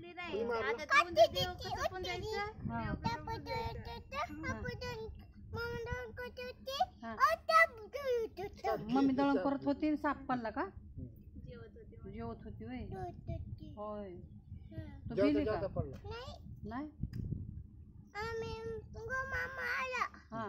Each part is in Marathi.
दिसली नाही आता देव कसं पण जायचं मम्मी दळण करत होती साप पडला का जेवत होती जेवत होती होय होय तू गेली का नाही हा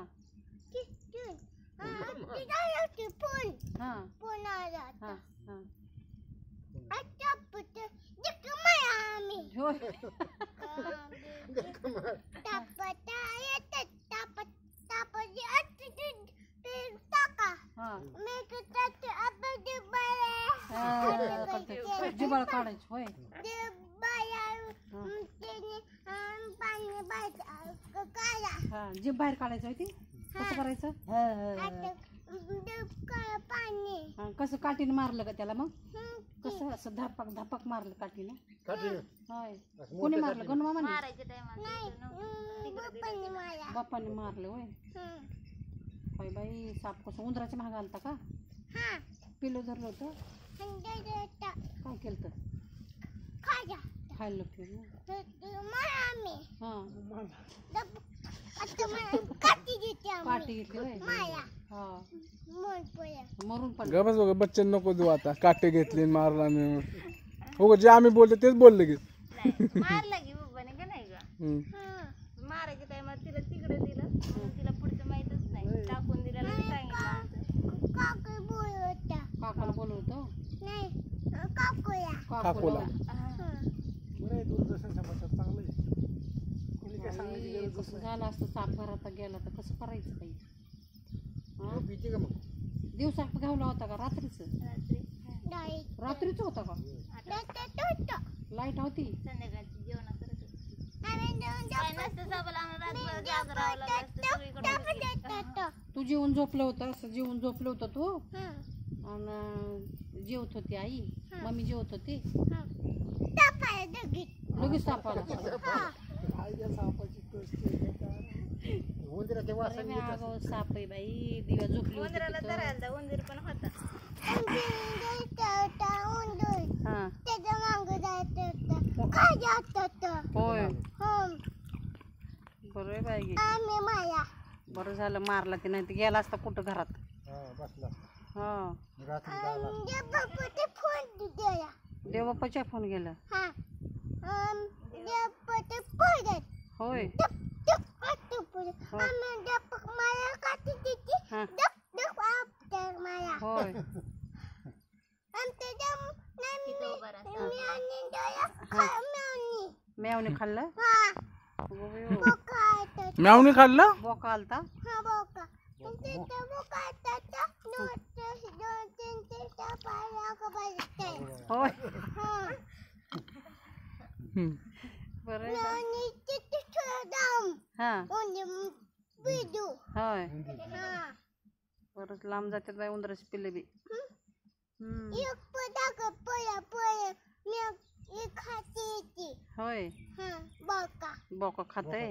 जिबाळ काढायची होय जीभ बाहेर काढायचं होती कसं करायचं कसं काठीने मारलं का त्याला मग कसं असं धापक धापक मारलं काठीने होय कोणी मारलं गण मामाने बाप्पाने मारलं होय होय बाई साप कसं उंदराच्या महाग आलता का पिलो धरलं होतं काय केलं खायला काठी घेतली मरून पण बस बघा बच्चन नको देऊ आता काटे घेतले मारला मी हो जे आम्ही बोलतो तेच बोलले की मारला की बाबाने का नाही ग मारायच्या टायमात तिला तिकडे दिलं तिला पुढचं माहितच नाही टाकून दिलेलं सांगितलं काकाला बोलवतो काकोला कसं झालं असतं साप घरात गेला तर कसं करायचं काही दिवसा घावला होता का रात्रीच होता का लाईट होती संध्याकाळची जेवण करत तू जेवून झोपलं होतं असं जेवून झोपलं होतं तू आणि जेवत होती आई मम्मी जेवत होती लगेच सापाला साप आहे बाई दिव्या झोपली उंदराला धरायला उंदीर पण होता होय बरं बाई बरं झालं मारला ते नाही तर गेला असता कुठं घरात देवबाप्पाच्या फोन गेला होय होय मेवणे खाल्लं म्यावणी खाल्लं बोका आलता होय बरं होय बरंच लांब जातात बाई उंदराची पिल्ले बी होय बोका खाते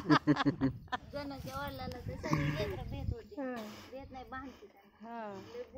जणाच्या वडिलाला तर सगळी लेकरं भेट होती भेट नाही बांधते